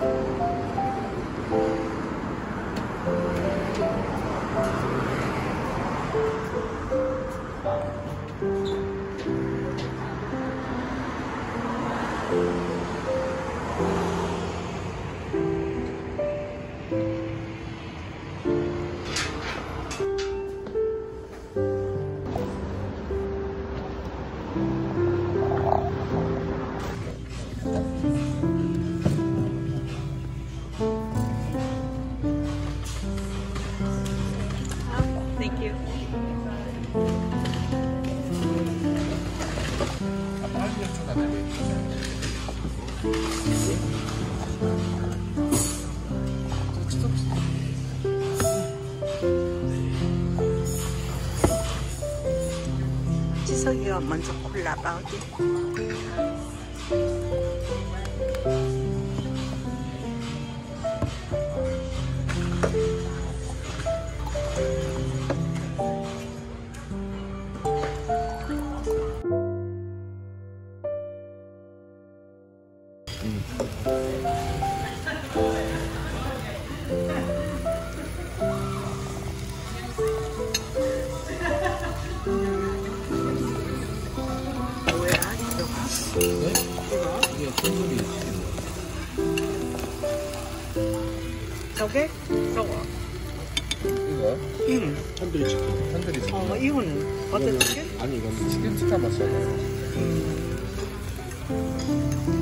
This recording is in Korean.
Thank you. 지석이가 먼저 콜라봐 어디? 뭐야 이거? 네? 이게 콩물이 저게? 저거? 이거요? 응. 탄두리 치킨. 탄두리 치킨. 이거는 어떤 치킨? 아니 이건 치킨 치카 맛이잖아요.